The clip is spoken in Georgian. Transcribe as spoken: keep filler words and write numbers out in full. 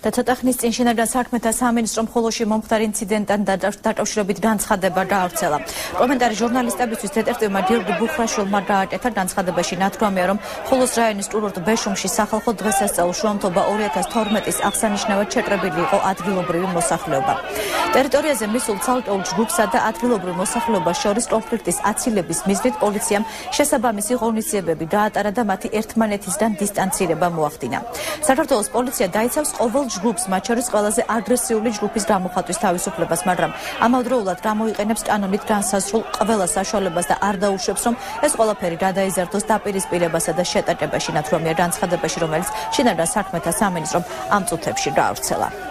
და ცოტა ხნის წინ შინაგან საქმეთა სამინისტრომ ხოლოში მომხდარ ინციდენტთან დაკავშირებით განცხადება გაავრცელა. კომენტარი ჟურნალისტებისთვის დეტექტივმა გიორგი ბუხრაშვილმა გააკეთა. განცხადებაში ნათქვამია, რომ ხოლოს რაიონის კურორტ ბეშუმში სახალხო დღესასწაულ შუამთობა ორი ათას თორმეტის აღსანიშნავად შეკრებილი იყო ადგილობრივი მოსახლეობა. ტერიტორიაზე მისულ ცალკეულ ჯგუფსა და ადგილობრივ მოსახლეობას შორის კონფლიქტის აცილების მიზნით პოლიციამ შესაბამისი ღონისძიებები გაატარა და მათი ერთმანეთისგან დისტანცირება მოახდინა. საქართველოს პოლიცია დაიცავს ყოველ ჯგუფს, მათ შორის ყველაზე აგრესიული ჯგუფის გამოხატვის თავისუფლებას, მაგრამ ამავდროულად გამოიყენებს კანონით განსაზღვრულ ყველა საშუალებას და არ დაუშვებს, რომ ეს ყველაფერი გადაიზარდოს დაპირისპირებასა და შეტაკებაში, ნათქვამია განცხადებაში, რომელიც შინაგან საქმეთა სამინისტრომ ამ წუთებში გაავრცელა.